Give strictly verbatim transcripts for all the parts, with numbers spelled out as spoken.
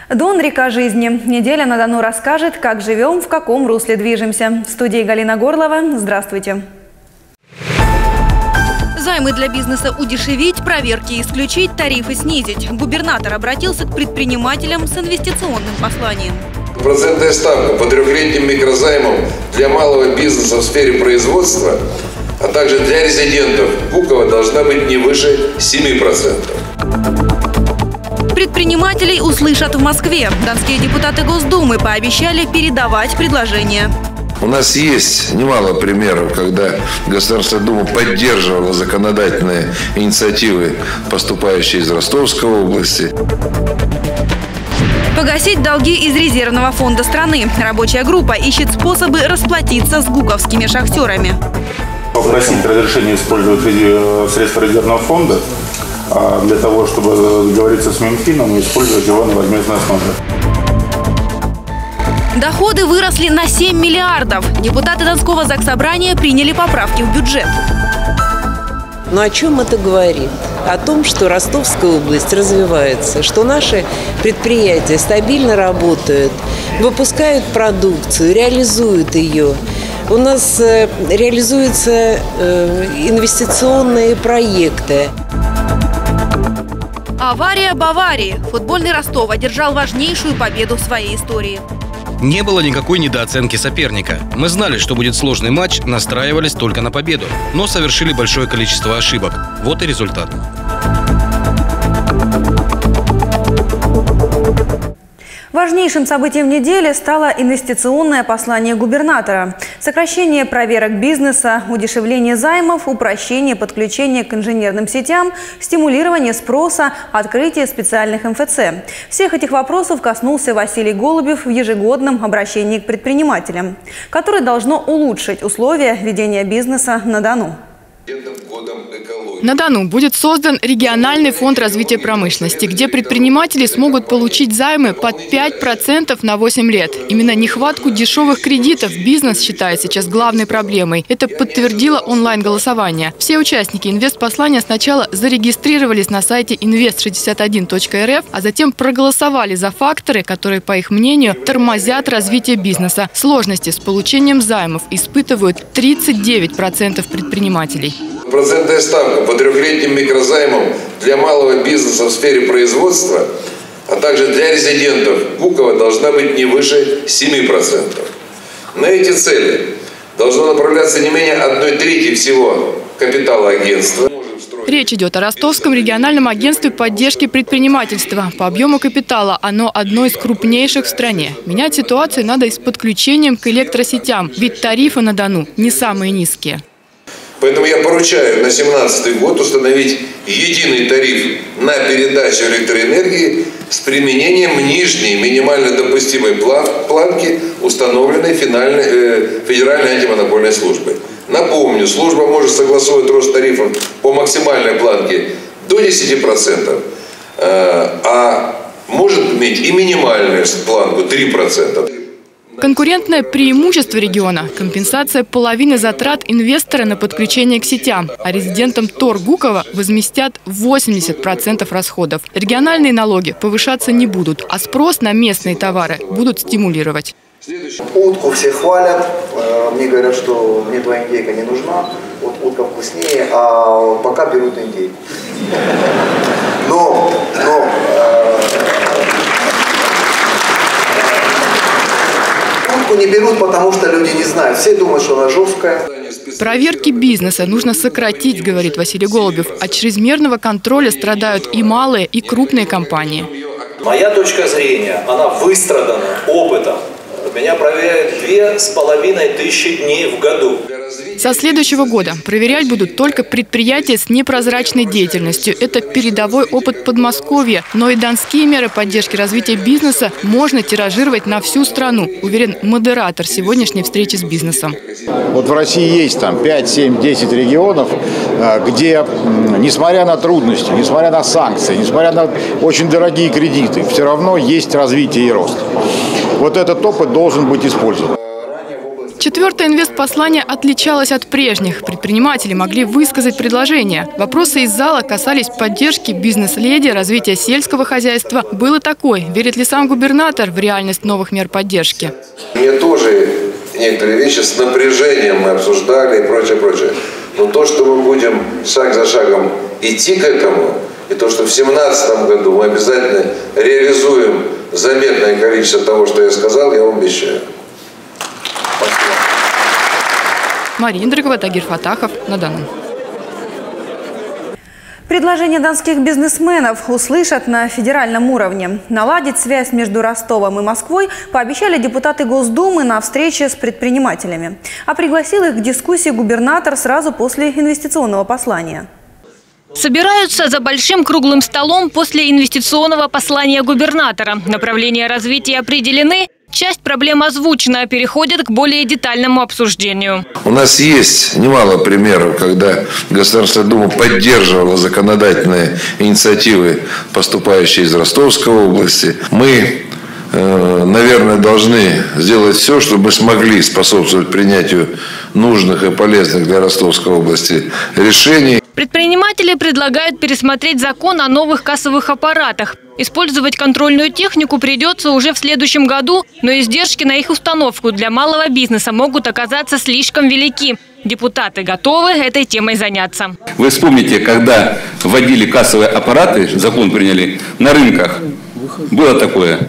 Дон – река жизни. Неделя на Дону расскажет, как живем, в каком русле движемся. В студии Галина Горлова. Здравствуйте. Займы для бизнеса удешевить, проверки исключить, тарифы снизить. Губернатор обратился к предпринимателям с инвестиционным посланием. Процентная ставка по трехлетним микрозаймам для малого бизнеса в сфере производства, а также для резидентов Гукова должна быть не выше семи процентов. Предпринимателей услышат в Москве. Донские депутаты Госдумы пообещали передавать предложения. У нас есть немало примеров, когда Государственная Дума поддерживала законодательные инициативы, поступающие из Ростовской области. Погасить долги из резервного фонда страны. Рабочая группа ищет способы расплатиться с гуковскими шахтерами. Попросить разрешение использовать средства резервного фонда для того, чтобы договориться с Минфином и использовать его на возмездной основе. Доходы выросли на семь миллиардов. Депутаты Донского заксобрания приняли поправки в бюджет. Но о чем это говорит? О том, что Ростовская область развивается, что наши предприятия стабильно работают, выпускают продукцию, реализуют ее. У нас реализуются инвестиционные проекты. Авария Баварии. Футбольный Ростов одержал важнейшую победу в своей истории. Не было никакой недооценки соперника. Мы знали, что будет сложный матч, настраивались только на победу. Но совершили большое количество ошибок. Вот и результат. Важнейшим событием недели стало инвестиционное послание губернатора. Сокращение проверок бизнеса, удешевление займов, упрощение подключения к инженерным сетям, стимулирование спроса, открытие специальных эм эф цэ. Всех этих вопросов коснулся Василий Голубев в ежегодном обращении к предпринимателям, которое должно улучшить условия ведения бизнеса на Дону. На Дону будет создан региональный фонд развития промышленности, где предприниматели смогут получить займы под пять процентов на восемь лет. Именно нехватку дешевых кредитов бизнес считает сейчас главной проблемой. Это подтвердило онлайн-голосование. Все участники инвестпослания сначала зарегистрировались на сайте инвест шестьдесят один точка эр эф, а затем проголосовали за факторы, которые, по их мнению, тормозят развитие бизнеса. Сложности с получением займов испытывают тридцать девять процентов предпринимателей. Процентная ставка по трехлетним микрозаймам для малого бизнеса в сфере производства, а также для резидентов Гукова должна быть не выше семи процентов. На эти цели должно направляться не менее одной трети всего капитала агентства. Речь идет о Ростовском региональном агентстве поддержки предпринимательства. По объему капитала оно одно из крупнейших в стране. Менять ситуацию надо и с подключением к электросетям, ведь тарифы на Дону не самые низкие. Поэтому я поручаю на две тысячи семнадцатый год установить единый тариф на передачу электроэнергии с применением нижней минимально допустимой планки, установленной финальной, э, Федеральной антимонопольной службой. Напомню, служба может согласовывать рост тарифов по максимальной планке до десяти процентов, э, а может иметь и минимальную планку три процента. Конкурентное преимущество региона – компенсация половины затрат инвестора на подключение к сетям, а резидентам ТОР Гукова возместят восемьдесят процентов расходов. Региональные налоги повышаться не будут, а спрос на местные товары будут стимулировать. Утку все хвалят, мне говорят, что мне твоя индейка не нужна, вот утка вкуснее, а пока берут индейку. Но, но не берут, потому что люди не знают. Все думают, что она жесткая. Проверки бизнеса нужно сократить, говорит Василий Голубев. От чрезмерного контроля страдают и малые, и крупные компании. Моя точка зрения, она выстрадана опытом. Меня проверяют две с половиной тысячи дней в году. Со следующего года проверять будут только предприятия с непрозрачной деятельностью. Это передовой опыт Подмосковья. Но и донские меры поддержки развития бизнеса можно тиражировать на всю страну, уверен модератор сегодняшней встречи с бизнесом. Вот в России есть там пять, семь, десять регионов, где, несмотря на трудности, несмотря на санкции, несмотря на очень дорогие кредиты, все равно есть развитие и рост. Вот этот опыт должен быть использован. Четвертое инвестпослание отличалось от прежних. Предприниматели могли высказать предложения. Вопросы из зала касались поддержки бизнес-леди, развития сельского хозяйства. Был и такой. Верит ли сам губернатор в реальность новых мер поддержки? Мне тоже некоторые вещи с напряжением мы обсуждали и прочее, прочее. Но то, что мы будем шаг за шагом идти к этому, и то, что в две тысячи семнадцатом году мы обязательно реализуем заметное количество того, что я сказал, я вам обещаю. Мария Индрикова, Тагир Фатахов, на Дону. Предложения донских бизнесменов услышат на федеральном уровне. Наладить связь между Ростовом и Москвой пообещали депутаты Госдумы на встрече с предпринимателями. А пригласил их к дискуссии губернатор сразу после инвестиционного послания. Собираются за большим круглым столом после инвестиционного послания губернатора. Направления развития определены. Часть проблем озвучена, переходит к более детальному обсуждению. У нас есть немало примеров, когда Государственная Дума поддерживала законодательные инициативы, поступающие из Ростовской области. Мы, наверное, должны сделать все, чтобы мы смогли способствовать принятию нужных и полезных для Ростовской области решений. Предприниматели предлагают пересмотреть закон о новых кассовых аппаратах. Использовать контрольную технику придется уже в следующем году, но издержки на их установку для малого бизнеса могут оказаться слишком велики. Депутаты готовы этой темой заняться. Вы вспомните, когда вводили кассовые аппараты, закон приняли на рынках, было такое.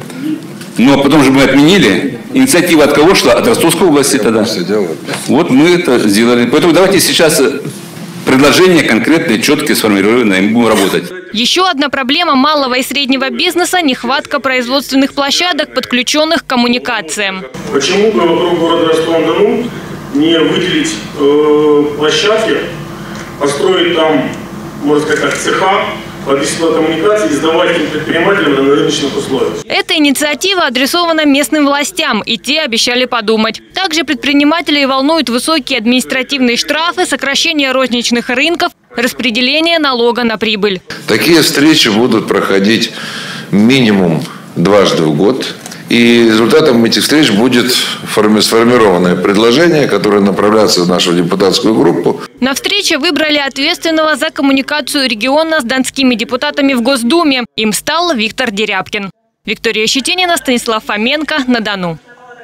Но потом же мы отменили. Инициатива от кого шла? От Ростовской области тогда. Вот мы это сделали. Поэтому давайте сейчас предложения конкретные, четкие, сформированные, и мы будем работать. Еще одна проблема малого и среднего бизнеса – нехватка производственных площадок, подключенных к коммуникациям. Почему бы вокруг города Ростова-на-Дону не выделить э, площадки, построить там, можно сказать так, цеха, подвесной коммуникации и сдавать этим предпринимателям на рыночных условиях. Эта инициатива адресована местным властям, и те обещали подумать. Также предпринимателей волнуют высокие административные штрафы, сокращение розничных рынков, распределение налога на прибыль. Такие встречи будут проходить минимум дважды в год. И результатом этих встреч будет сформированное предложение, которое направляется в нашу депутатскую группу. На встрече выбрали ответственного за коммуникацию региона с донскими депутатами в Госдуме. Им стал Виктор Дерябкин. Виктория Щетинина, Станислав Фоменко, на Дону.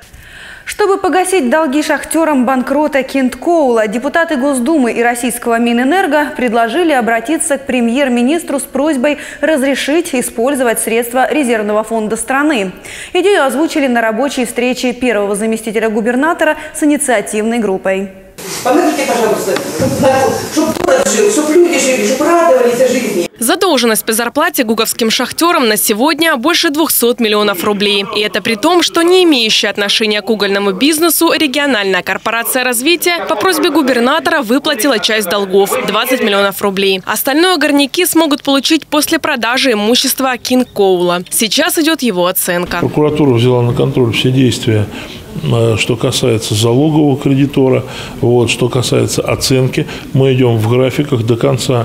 Чтобы погасить долги шахтерам банкрота Кент Коула, депутаты Госдумы и российского Минэнерго предложили обратиться к премьер-министру с просьбой разрешить использовать средства резервного фонда страны. Идею озвучили на рабочей встрече первого заместителя губернатора с инициативной группой. Помогите, пожалуйста, чтобы город жил, чтобы люди жили, чтобы радовались жизни. Задолженность по зарплате гуковским шахтерам на сегодня больше двухсот миллионов рублей. И это при том, что не имеющая отношения к угольному бизнесу региональная корпорация развития по просьбе губернатора выплатила часть долгов – двадцать миллионов рублей. Остальное горняки смогут получить после продажи имущества Кент Коула. Сейчас идет его оценка. Прокуратура взяла на контроль все действия, что касается залогового кредитора, вот, что касается оценки. Мы идем в графиках. До конца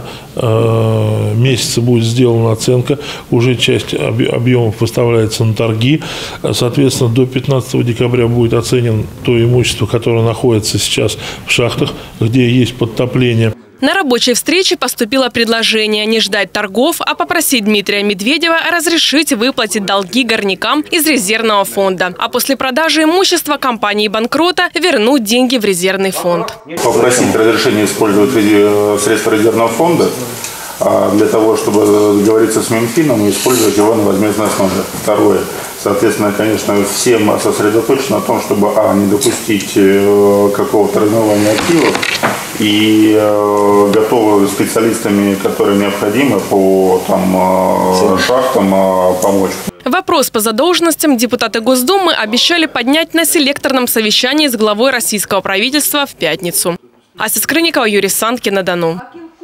э, месяца будет сделана оценка. Уже часть объемов выставляется на торги. Соответственно, до пятнадцатого декабря будет оценен то имущество, которое находится сейчас в шахтах, где есть подтопление. На рабочей встрече поступило предложение не ждать торгов, а попросить Дмитрия Медведева разрешить выплатить долги горнякам из резервного фонда. А после продажи имущества компании-банкрота вернуть деньги в резервный фонд. Попросить разрешения использовать средства резервного фонда для того, чтобы договориться с Минфином и использовать его на возмездной основе. Второе. Соответственно, конечно, всем сосредоточено на том, чтобы а, не допустить какого-то размывания активов, и э, готовы специалистами, которые необходимы по там, шахтам, э, помочь. Вопрос по задолженностям депутаты Госдумы обещали поднять на селекторном совещании с главой российского правительства в пятницу. Ася Скрынникова, Юрий Санкин, на Дону.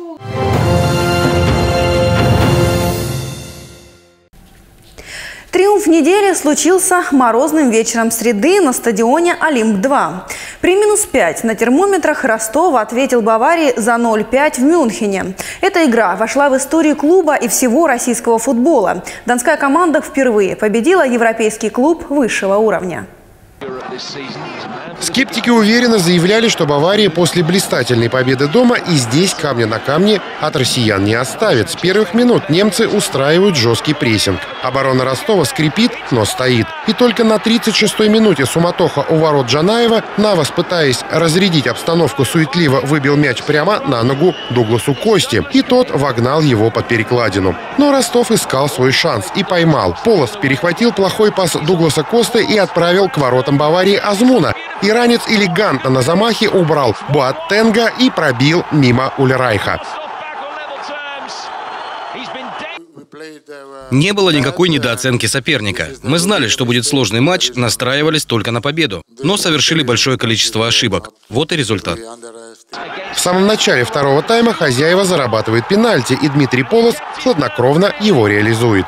Триумф недели случился морозным вечером среды на стадионе «Олимп-два». При минус пять на термометрах Ростов ответил Баварии за ноль пять в Мюнхене. Эта игра вошла в историю клуба и всего российского футбола. Донская команда впервые победила европейский клуб высшего уровня. Скептики уверенно заявляли, что Бавария после блистательной победы дома и здесь камня на камне от россиян не оставит. С первых минут немцы устраивают жесткий прессинг. Оборона Ростова скрипит, но стоит. И только на тридцать шестой минуте суматоха у ворот Джанаева Навас, пытаясь разрядить обстановку, суетливо выбил мяч прямо на ногу Дугласу Кости. И тот вогнал его под перекладину. Но Ростов искал свой шанс и поймал. Полос перехватил плохой пас Дугласа Косты и отправил к воротам Баварии Азмуна. Иранец элегантно на замахе убрал Боаттенга и пробил мимо Ульрайха. Не было никакой недооценки соперника. Мы знали, что будет сложный матч, настраивались только на победу. Но совершили большое количество ошибок. Вот и результат. В самом начале второго тайма хозяева зарабатывают пенальти, и Дмитрий Полос хладнокровно его реализует.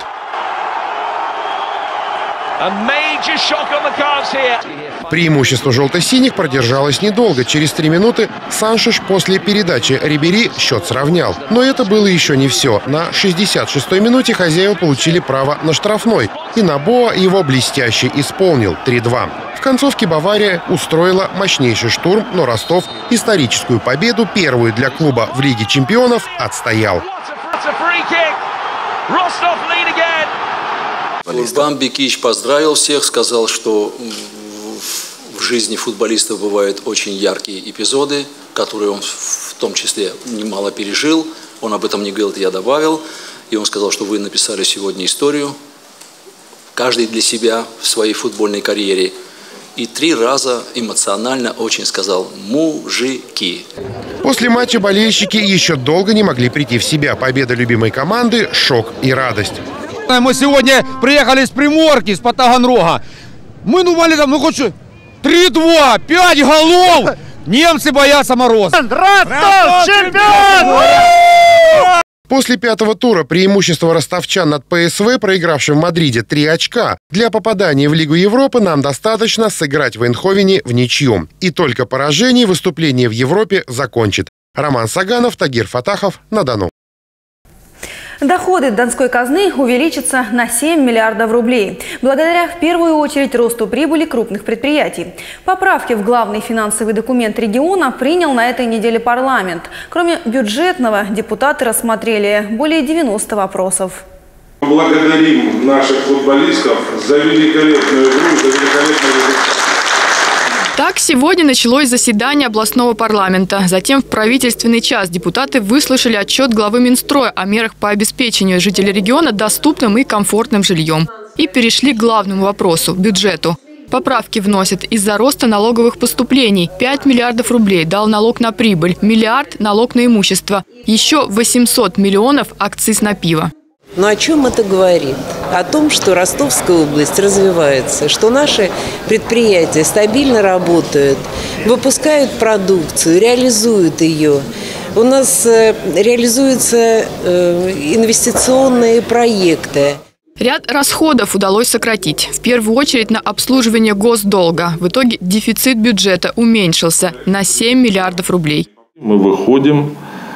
Преимущество желто-синих продержалось недолго. Через три минуты Саншиш после передачи Рибери счет сравнял. Но это было еще не все. На шестьдесят шестой минуте хозяева получили право на штрафной. И Набоа его блестяще исполнил три-два. В концовке Бавария устроила мощнейший штурм, но Ростов историческую победу, первую для клуба в Лиге чемпионов, отстоял. Урбан Бекич поздравил всех, сказал, что в жизни футболистов бывают очень яркие эпизоды, которые он в том числе немало пережил. Он об этом не говорил, я добавил. И он сказал, что вы написали сегодня историю, каждый для себя в своей футбольной карьере. И три раза эмоционально очень сказал «мужики». После матча болельщики еще долго не могли прийти в себя. Победа любимой команды – шок и радость. Мы сегодня приехали с Приморки, с Таганрога. Мы думали, там, ну хоть три-два, пять голов. Немцы боятся мороза. Ростов чемпион! После пятого тура преимущество ростовчан над ПСВ, проигравшим в Мадриде, три очка. Для попадания в Лигу Европы нам достаточно сыграть в Эйнховене в ничью. И только поражение выступление в Европе закончит. Роман Саганов, Тагир Фатахов, на Дону. Доходы Донской казны увеличатся на семь миллиардов рублей, благодаря в первую очередь росту прибыли крупных предприятий. Поправки в главный финансовый документ региона принял на этой неделе парламент. Кроме бюджетного, депутаты рассмотрели более девяноста вопросов. Благодарим наших футболистов за великолепную игру, за великолепный результат. Так, сегодня началось заседание областного парламента. Затем в правительственный час депутаты выслушали отчет главы Минстроя о мерах по обеспечению жителей региона доступным и комфортным жильем. И перешли к главному вопросу – бюджету. Поправки вносят из-за роста налоговых поступлений. пять миллиардов рублей дал налог на прибыль, миллиард – налог на имущество. Еще восемьсот миллионов – акциз на пиво. Но о чем это говорит? О том, что Ростовская область развивается, что наши предприятия стабильно работают, выпускают продукцию, реализуют ее. У нас реализуются инвестиционные проекты. Ряд расходов удалось сократить. В первую очередь на обслуживание госдолга. В итоге дефицит бюджета уменьшился на семь миллиардов рублей. Мы выходим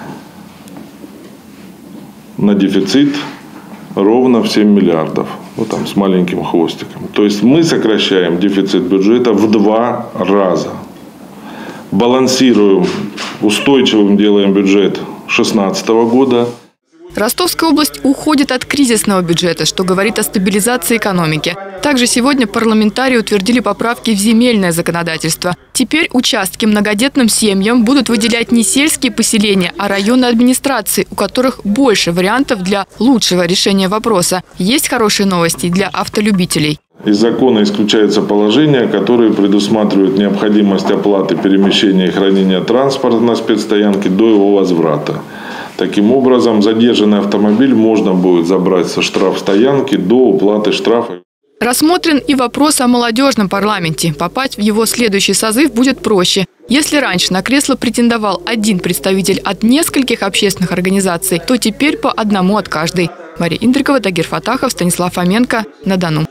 на дефицит ровно в семь миллиардов, ну, там, с маленьким хвостиком. То есть мы сокращаем дефицит бюджета в два раза. Балансируем, устойчивым делаем бюджет две тысячи шестнадцатого года. Ростовская область уходит от кризисного бюджета, что говорит о стабилизации экономики. Также сегодня парламентарии утвердили поправки в земельное законодательство. Теперь участки многодетным семьям будут выделять не сельские поселения, а районные администрации, у которых больше вариантов для лучшего решения вопроса. Есть хорошие новости для автолюбителей. Из закона исключаются положения, которые предусматривают необходимость оплаты перемещения и хранения транспорта на спецстоянке до его возврата. Таким образом, задержанный автомобиль можно будет забрать со штрафстоянки до уплаты штрафа. Рассмотрен и вопрос о молодежном парламенте. Попасть в его следующий созыв будет проще. Если раньше на кресло претендовал один представитель от нескольких общественных организаций, то теперь по одному от каждой. Мария Индрикова, Тагир Фатахов, Станислав Фоменко, на Дону.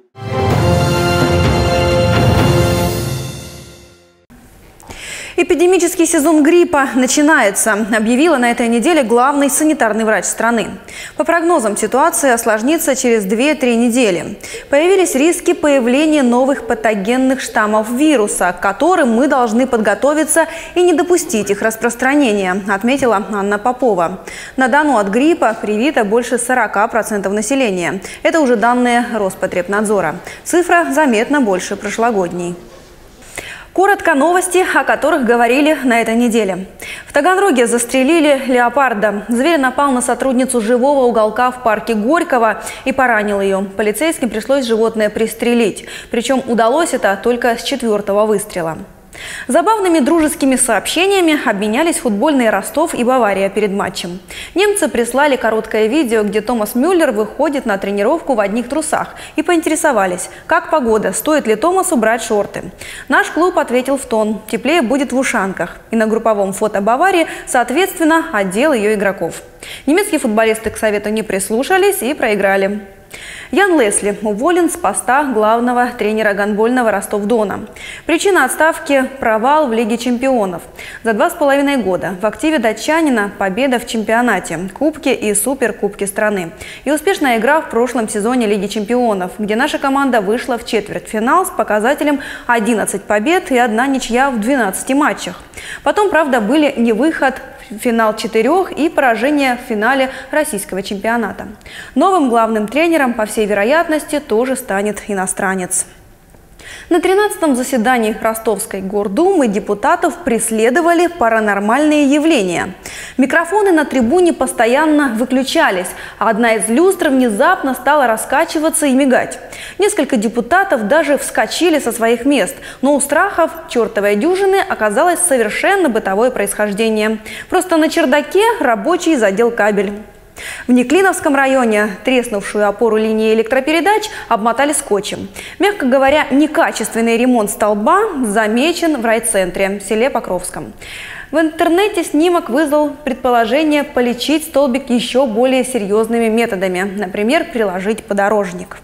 Эпидемия Эпидемический сезон гриппа начинается, объявила на этой неделе главный санитарный врач страны. По прогнозам, ситуация осложнится через две-три недели. Появились риски появления новых патогенных штаммов вируса, к которым мы должны подготовиться и не допустить их распространения, отметила Анна Попова. На Дону от гриппа привито больше сорока процентов населения. Это уже данные Роспотребнадзора. Цифра заметно больше прошлогодней. Коротко новости, о которых говорили на этой неделе. В Таганроге застрелили леопарда. Зверь напал на сотрудницу живого уголка в парке Горького и поранил ее. Полицейским пришлось животное пристрелить. Причем удалось это только с четвертого выстрела. Забавными дружескими сообщениями обменялись футбольные Ростов и Бавария перед матчем. Немцы прислали короткое видео, где Томас Мюллер выходит на тренировку в одних трусах, и поинтересовались, как погода, стоит ли Томасу брать шорты. Наш клуб ответил в тон: теплее будет в ушанках. И на групповом фото Баварии, соответственно, отдел ее игроков. Немецкие футболисты к совету не прислушались и проиграли. Ян Лесли уволен с поста главного тренера гандбольного Ростов-Дона. Причина отставки – провал в Лиге чемпионов. За два с половиной года в активе датчанина победа в чемпионате, кубке и суперкубке страны. И успешная игра в прошлом сезоне Лиги чемпионов, где наша команда вышла в четвертьфинал с показателем одиннадцать побед и одна ничья в двенадцати матчах. Потом, правда, были не выход в финал четырех и поражение в финале российского чемпионата. Новым главным тренером, по всей вероятности, тоже станет иностранец. На тринадцатом заседании Ростовской гордумы депутатов преследовали паранормальные явления. Микрофоны на трибуне постоянно выключались, а одна из люстр внезапно стала раскачиваться и мигать. Несколько депутатов даже вскочили со своих мест, но у страхов чертовой дюжины оказалось совершенно бытовое происхождение. Просто на чердаке рабочий задел кабель. В Неклиновском районе треснувшую опору линии электропередач обмотали скотчем. Мягко говоря, некачественный ремонт столба замечен в райцентре, в селе Покровском. В интернете снимок вызвал предположение полечить столбик еще более серьезными методами, например, приложить подорожник.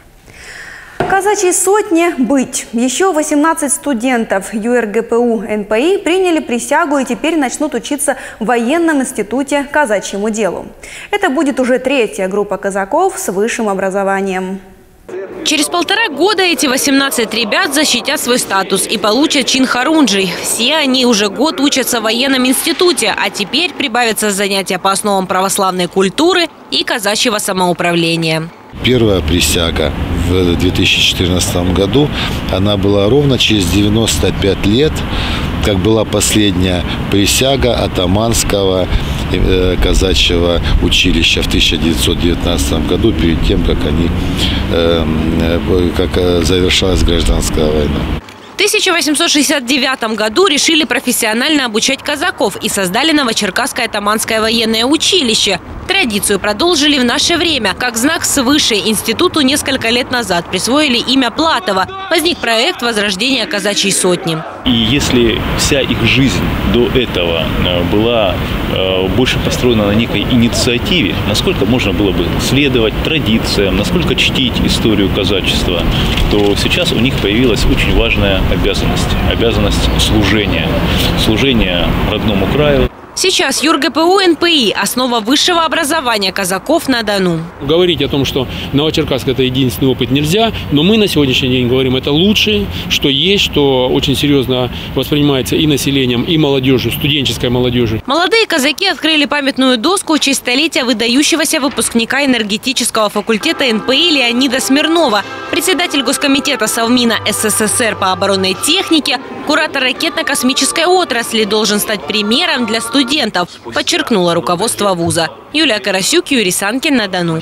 Казачьей сотне быть. Еще восемнадцать студентов ю эр гэ пэ у эн пэ и приняли присягу и теперь начнут учиться в военном институте казачьему делу. Это будет уже третья группа казаков с высшим образованием. Через полтора года эти восемнадцать ребят защитят свой статус и получат чин хорунжий. Все они уже год учатся в военном институте, а теперь прибавятся занятия по основам православной культуры и казачьего самоуправления. Первая присяга в две тысячи четырнадцатом году, она была ровно через девяносто пять лет, как была последняя присяга атаманского э, казачьего училища в тысяча девятьсот девятнадцатом году, перед тем, как они, э, э, как завершалась гражданская война. В тысяча восемьсот шестьдесят девятом году решили профессионально обучать казаков и создали Новочеркасское атаманское военное училище. Традицию продолжили в наше время. Как знак свыше институту несколько лет назад присвоили имя Платова. Возник проект возрождения казачьей сотни. И если вся их жизнь до этого была больше построена на некой инициативе, насколько можно было бы следовать традициям, насколько чтить историю казачества, то сейчас у них появилась очень важная обязанность. Обязанность служения. Служения родному краю. Сейчас ю эр гэ пэ у эн пэ и – основа высшего образования казаков на Дону. Говорить о том, что Новочеркасск – это единственный опыт, нельзя, но мы на сегодняшний день говорим, это лучшее, что есть, что очень серьезно воспринимается и населением, и молодежью, студенческой молодежью. Молодые казаки открыли памятную доску в честь столетия выдающегося выпускника энергетического факультета эн пэ и Леонида Смирнова. Председатель Госкомитета Совмина эс эс эс эр по оборонной технике, куратор ракетно-космической отрасли должен стать примером для студентов. студентов, подчеркнуло руководство вуза. Юлия Карасюк, Юрий Санкин, на Дону.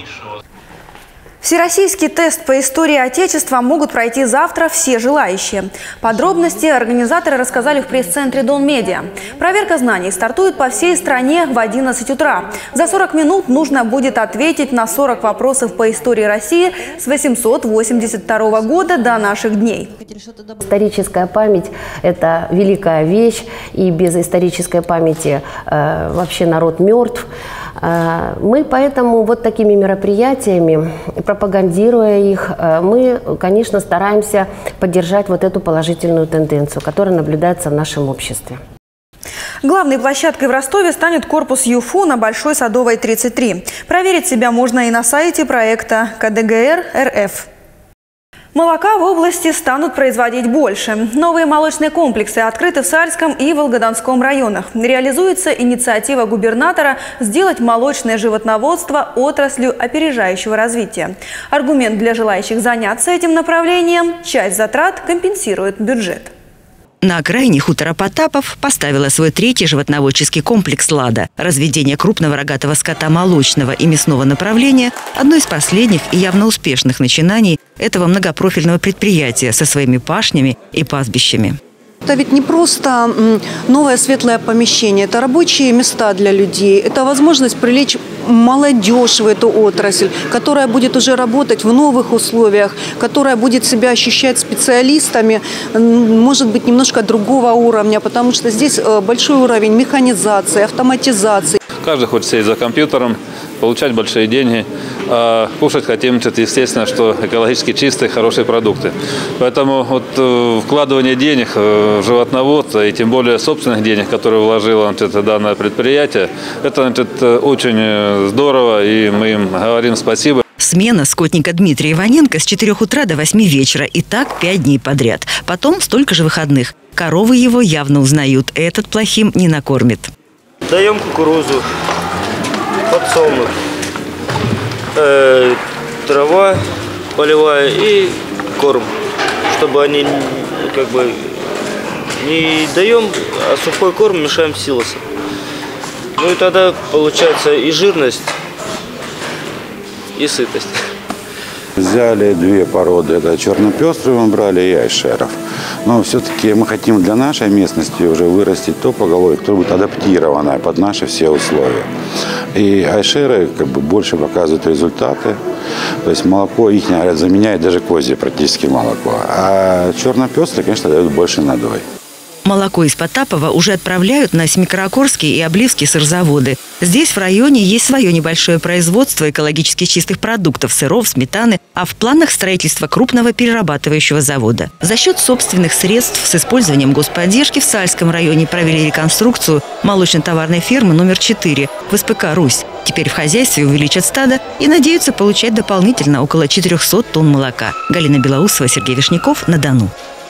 Всероссийский тест по истории Отечества могут пройти завтра все желающие. Подробности организаторы рассказали в пресс-центре Дон Медиа. Проверка знаний стартует по всей стране в одиннадцать утра. За сорок минут нужно будет ответить на сорок вопросов по истории России с восемьсот восемьдесят второго года до наших дней. Историческая память – это великая вещь, и без исторической памяти э, вообще народ мертв. Мы поэтому вот такими мероприятиями, пропагандируя их, мы, конечно, стараемся поддержать вот эту положительную тенденцию, которая наблюдается в нашем обществе. Главной площадкой в Ростове станет корпус ЮФУ на Большой Садовой, тридцать три. Проверить себя можно и на сайте проекта ка дэ гэ эр эр эф. Молока в области станут производить больше. Новые молочные комплексы открыты в Сальском и Волгодонском районах. Реализуется инициатива губернатора сделать молочное животноводство отраслью опережающего развития. Аргумент для желающих заняться этим направлением – часть затрат компенсирует бюджет. На окраине хутора Потапов поставила свой третий животноводческий комплекс «Лада». Разведение крупного рогатого скота молочного и мясного направления – одно из последних и явно успешных начинаний этого многопрофильного предприятия со своими пашнями и пастбищами. Это ведь не просто новое светлое помещение, это рабочие места для людей, это возможность привлечь молодежь в эту отрасль, которая будет уже работать в новых условиях, которая будет себя ощущать специалистами, может быть, немножко другого уровня, потому что здесь большой уровень механизации, автоматизации. Каждый хочет сидеть за компьютером, получать большие деньги, а кушать хотим, естественно, что экологически чистые, хорошие продукты. Поэтому вот вкладывание денег в животноводство и тем более собственных денег, которые вложило значит, данное предприятие, это значит, очень здорово, и мы им говорим спасибо. Смена скотника Дмитрия Иваненко с четырёх утра до восьми вечера. И так пять дней подряд. Потом столько же выходных. Коровы его явно узнают. Этот плохим не накормит. Даем кукурузу, подсолнух, э, трава полевая и корм, чтобы они как бы не даем, а сухой корм мешаем силосом. Ну и тогда получается и жирность, и сытость. Взяли две породы, это чернопестрый мы брали и айшеров. Но все-таки мы хотим для нашей местности уже вырастить то поголовье, которое будет адаптированное под наши все условия. И айшеры как бы больше показывают результаты. То есть молоко их, говорят, заменяет даже козье практически молоко. А чернопестрый, конечно, дают больше надой. Молоко из Потапова уже отправляют на Семикаракорский и Обливский сырзаводы. Здесь в районе есть свое небольшое производство экологически чистых продуктов, сыров, сметаны, а в планах строительства крупного перерабатывающего завода. За счет собственных средств с использованием господдержки в Сальском районе провели реконструкцию молочно-товарной фермы номер четыре в эс пэ ка «Русь». Теперь в хозяйстве увеличат стадо и надеются получать дополнительно около четырёхсот тонн молока. Галина Белоусова, Сергей Вишняков, на Дону.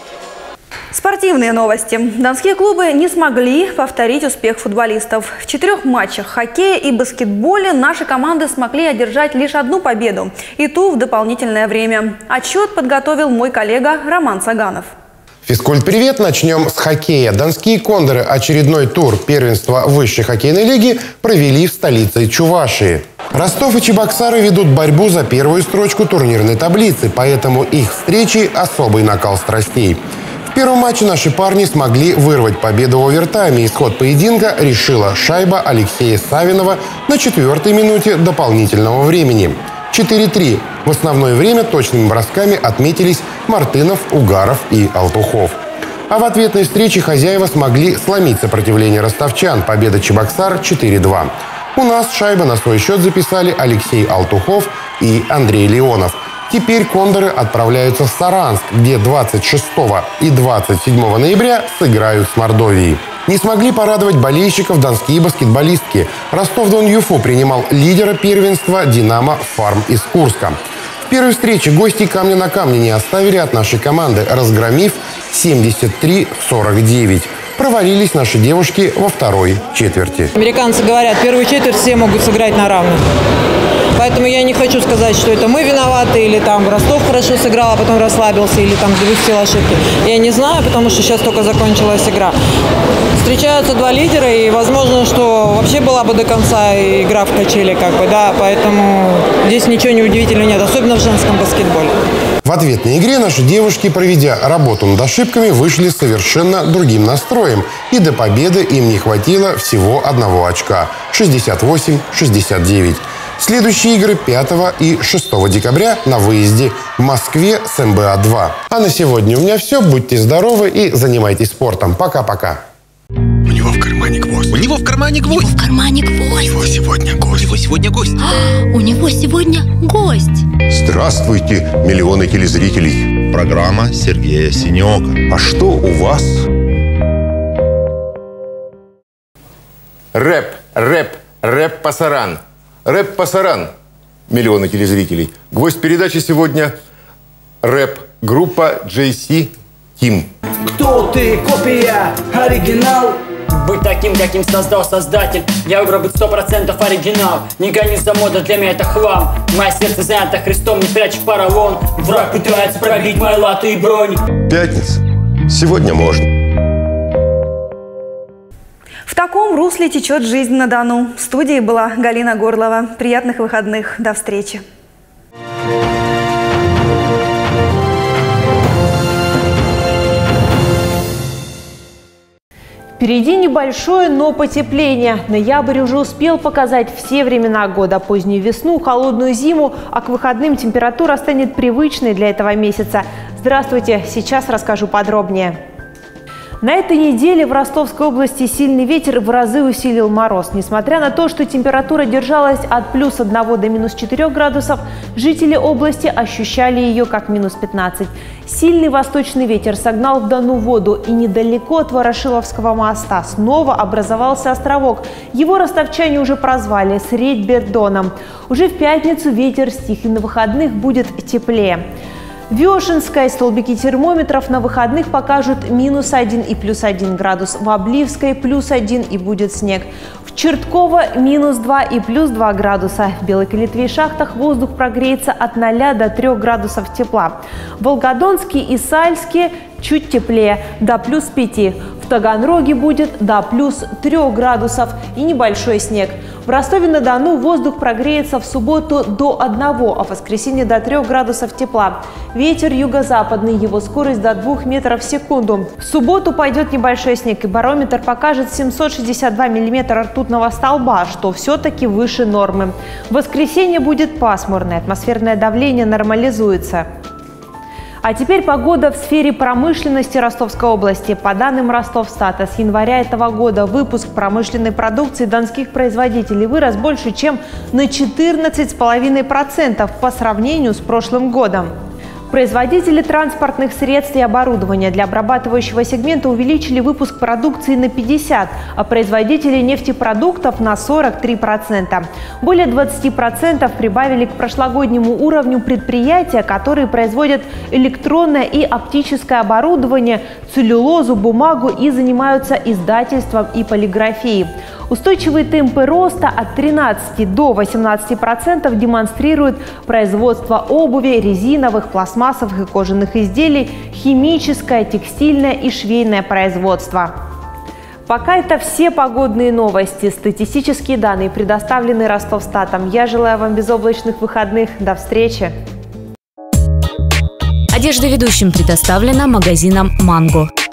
Спортивные новости. Донские клубы не смогли повторить успех футболистов. В четырех матчах хоккея и баскетболе наши команды смогли одержать лишь одну победу. И ту в дополнительное время. Отчет подготовил мой коллега Роман Саганов. Физкульт-привет. Начнем с хоккея. Донские кондоры очередной тур первенства высшей хоккейной лиги провели в столице Чувашии. Ростов и Чебоксары ведут борьбу за первую строчку турнирной таблицы, поэтому их встречи – особый накал страстей. В первом матче наши парни смогли вырвать победу в овертайме. Исход поединка решила шайба Алексея Савинова на четвертой минуте дополнительного времени. четыре три. В основное время точными бросками отметились Мартынов, Угаров и Алтухов. А в ответной встрече хозяева смогли сломить сопротивление ростовчан. Победа Чебоксар четыре два. У нас шайбы на свой счет записали Алексей Алтухов и Андрей Леонов. Теперь кондоры отправляются в Саранск, где двадцать шестого и двадцать седьмого ноября сыграют с Мордовией. Не смогли порадовать болельщиков донские баскетболистки. Ростов-Дон-Юфу принимал лидера первенства «Динамо Фарм» из Курска. В первой встрече гости камня на камне не оставили от нашей команды, разгромив семьдесят три сорок девять. Провалились наши девушки во второй четверти. Американцы говорят, первую четверть все могут сыграть на равных. Поэтому я не хочу сказать, что это мы виноваты, или там Ростов хорошо сыграл, а потом расслабился, или там допустил ошибки. Я не знаю, потому что сейчас только закончилась игра. Встречаются два лидера, и возможно, что вообще была бы до конца игра в качели, как бы, да, поэтому здесь ничего не удивительного нет, особенно в женском баскетболе. В ответной игре наши девушки, проведя работу над ошибками, вышли с совершенно другим настроем. И до победы им не хватило всего одного очка – шестьдесят восемь шестьдесят девять. Следующие игры пятого и шестого декабря на выезде в Москве с эм бэ а два. А на сегодня у меня все. Будьте здоровы и занимайтесь спортом. Пока-пока. У него в кармане гвоздь. У него в кармане кармане гвоздь. В кармане гвоздь. У него сегодня гость. У него сегодня гость. А, у него сегодня гость. Здравствуйте, миллионы телезрителей. Программа Сергея Синеока. А что у вас? Рэп, рэп, рэп-пасаран. Рэп-пасаран, миллионы телезрителей. Гвоздь передачи сегодня рэп-группа джей си Team. Кто ты, копия, оригинал? Быть таким, каким создал создатель. Я выбрал быть сто процентов оригинал. Не гонюсь за модой, для меня это хлам. Мое сердце занято Христом, не прячь поролон. Враг пытается пробить мои латы и бронь. Пятница. Сегодня можно. В таком русле течет жизнь на Дону. В студии была Галина Горлова. Приятных выходных. До встречи. Впереди небольшое, но потепление. Ноябрь уже успел показать все времена года. Позднюю весну, холодную зиму, а к выходным температура станет привычной для этого месяца. Здравствуйте, сейчас расскажу подробнее. На этой неделе в Ростовской области сильный ветер в разы усилил мороз. Несмотря на то, что температура держалась от плюс одного до минус четырёх градусов, жители области ощущали ее как минус пятнадцать. Сильный восточный ветер согнал в Дону воду, и недалеко от Ворошиловского моста снова образовался островок. Его ростовчане уже прозвали Средь-Бердоном. Уже в пятницу ветер стих, и на выходных будет теплее. В Вешенской столбики термометров на выходных покажут минус один и плюс один градус. В Обливской плюс один и будет снег. В Чертково минус два и плюс два градуса. В Белой Калитве и Шахтах воздух прогреется от ноля до трёх градусов тепла. В Волгодонске и Сальске чуть теплее, до плюс пяти. В Таганроге будет до плюс трёх градусов и небольшой снег. В Ростове-на-Дону воздух прогреется в субботу до одного, а в воскресенье до трёх градусов тепла. Ветер юго-западный, его скорость до двух метров в секунду. В субботу пойдет небольшой снег, и барометр покажет семьсот шестьдесят два миллиметра ртутного столба, что все-таки выше нормы. В воскресенье будет пасмурное, атмосферное давление нормализуется. А теперь погода в сфере промышленности Ростовской области. По данным Ростовстата, с января этого года выпуск промышленной продукции донских производителей вырос больше, чем на четырнадцать целых пять десятых процента по сравнению с прошлым годом. Производители транспортных средств и оборудования для обрабатывающего сегмента увеличили выпуск продукции на пятьдесят процентов, а производители нефтепродуктов на сорок три процента. Более двадцати процентов прибавили к прошлогоднему уровню предприятия, которые производят электронное и оптическое оборудование, целлюлозу, бумагу и занимаются издательством и полиграфией. Устойчивые темпы роста от тринадцати до восемнадцати процентов демонстрируют производство обуви, резиновых, пластмассовых и кожаных изделий, химическое, текстильное и швейное производство. Пока это все погодные новости. Статистические данные предоставлены Ростовстатом. Я желаю вам безоблачных выходных. До встречи! Одежда ведущим предоставлена магазином «Манго».